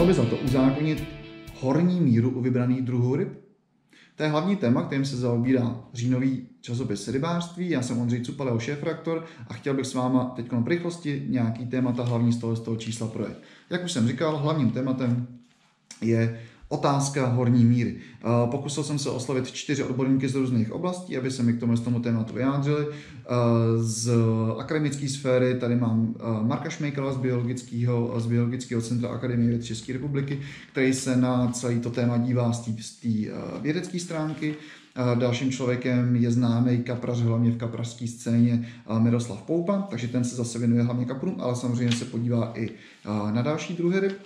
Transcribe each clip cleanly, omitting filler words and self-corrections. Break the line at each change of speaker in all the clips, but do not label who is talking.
stálo by za to uzákonit horní míru u vybraných druhů ryb? To je hlavní téma, kterým se zaobírá říjnový časopis Rybářství. Já jsem Ondřej Cupal, jeho šéfredaktor a chtěl bych s váma teď v rychlosti nějaký témata hlavní z toho čísla projet. Jak už jsem říkal, hlavním tématem je otázka horní míry. Pokusil jsem se oslovit 4 odborníky z různých oblastí, aby se mi k tomu tématu vyjádřili. Z akademické sféry tady mám Marka Šmejkala z Biologického centra Akademie věd České republiky, který se na celé to téma dívá z té vědecké stránky. Dalším člověkem je známý kaprař, hlavně v kaprařské scéně Miroslav Poupa, takže ten se zase věnuje hlavně kaprům, ale samozřejmě se podívá i na další druhy ryb.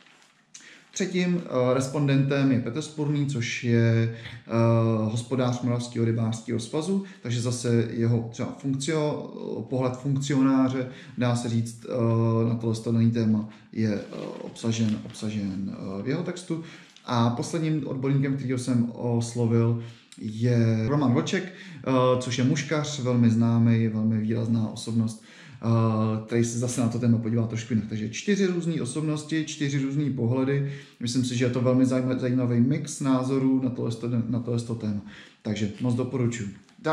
Třetím respondentem je Petr Spurný, což je hospodář Moravského rybářského svazu, takže zase jeho třeba pohled funkcionáře, dá se říct, na tohle daný téma je obsažen v jeho textu. A posledním odborníkem, kterého jsem oslovil, je Roman Vlček, což je muškař, velmi známý, velmi výrazná osobnost, který se zase na to téma podívá trošku jinak. Takže 4 různé osobnosti, 4 různé pohledy. Myslím si, že je to velmi zajímavý mix názorů na tohle téma. Takže moc doporučuji.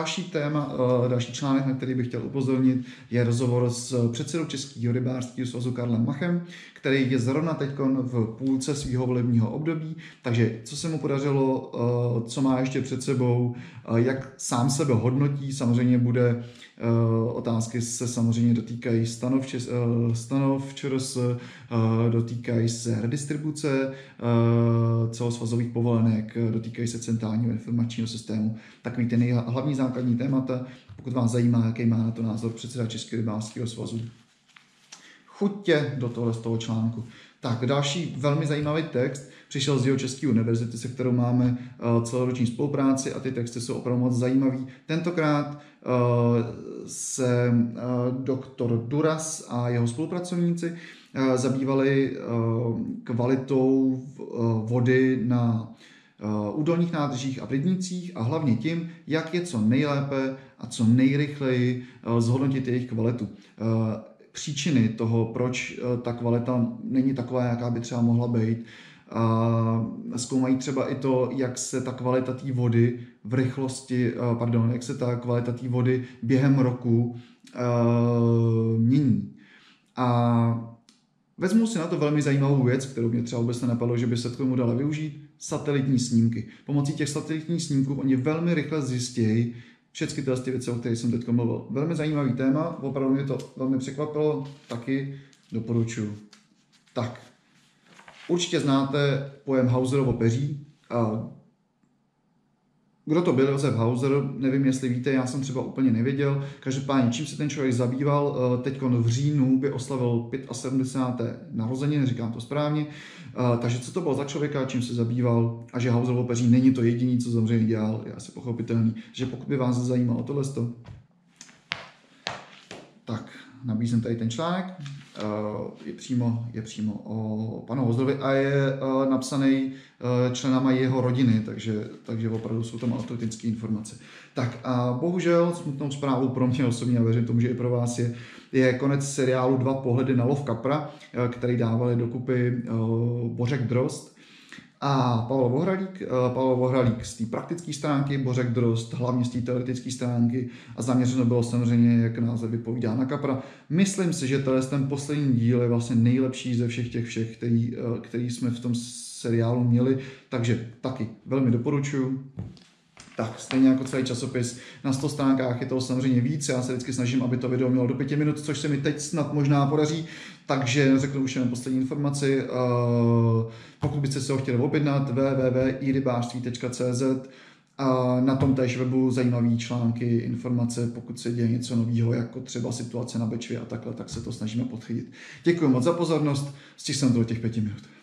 Další článek, na který bych chtěl upozornit, je rozhovor s předsedou Českého rybářského svazu Karlem Machem, který je zrovna teď v půlce svého volebního období, takže co se mu podařilo, co má ještě před sebou, jak sám sebe hodnotí, samozřejmě bude otázky se samozřejmě dotýkají stanov ČRS, dotýkají se redistribuce celosvazových povolenek, dotýkají se centrálního informačního systému. Takový ty hlavní základní témata, pokud vás zajímá, jaký má na to názor předseda Českého rybářského svazu. Chuďte do z toho článku. Tak, další velmi zajímavý text přišel z Jihočeské univerzity, se kterou máme celoroční spolupráci a ty texty jsou opravdu moc zajímavý. Tentokrát se doktor Duras a jeho spolupracovníci zabývali kvalitou vody na údolních nádržích a v rybnících a hlavně tím, jak je co nejlépe a co nejrychleji zhodnotit jejich kvalitu. Příčiny toho, proč ta kvalita není taková, jaká by třeba mohla být. Zkoumají třeba i to, jak se ta kvalita té vody jak se ta kvalita té vody během roku mění. A vezmu si na to velmi zajímavou věc, kterou mě třeba vůbec nenapadlo, že by se k tomu dala využít, satelitní snímky. Pomocí těch satelitních snímků oni velmi rychle zjistějí všechny ty věci, o kterých jsem teď mluvil. Velmi zajímavý téma, opravdu mě to velmi překvapilo, taky doporučuji. Tak, určitě znáte pojem Hauserovo peří. Kdo to byl Josef Hauser, nevím, jestli víte, já jsem třeba úplně nevěděl. Každopádně, čím se ten člověk zabýval, teď v říjnu by oslavil 75. narozeniny, říkám to správně. Takže co to bylo za člověka, čím se zabýval a že Hauserovo peří není to jediný, co samozřejmě dělal, je asi pochopitelný. Že pokud by vás zajímalo tohle, tak nabízím tady ten článek. Je přímo o panu Hauserovi a je napsaný členama jeho rodiny, takže opravdu jsou tam autentické informace. Tak a bohužel smutnou zprávou pro mě osobně a věřím tomu, že i pro vás je konec seriálu 2 pohledy na lov kapra, který dávali dokupy Bořek Drozd a Pavel Vohralík z té praktické stránky, Bořek Drozd hlavně z té teoretické stránky a zaměřeno bylo samozřejmě, jak název vypovídá, na kapra. Myslím si, že ten poslední díl je vlastně nejlepší ze všech, který jsme v tom seriálu měli, takže taky velmi doporučuji. Tak, stejně jako celý časopis, na 100 stránkách je toho samozřejmě víc. Já se vždycky snažím, aby to video mělo do 5 minut, což se mi teď snad možná podaří. Takže řeknu už jenom poslední informaci. Pokud byste se ho chtěli objednat, www.irybářství.cz. Na tom též webu zajímavý články, informace, pokud se děje něco nového, jako třeba situace na Bečvě a takhle, tak se to snažíme podchytit. Děkuji moc za pozornost, stihl jsem to do těch 5 minut.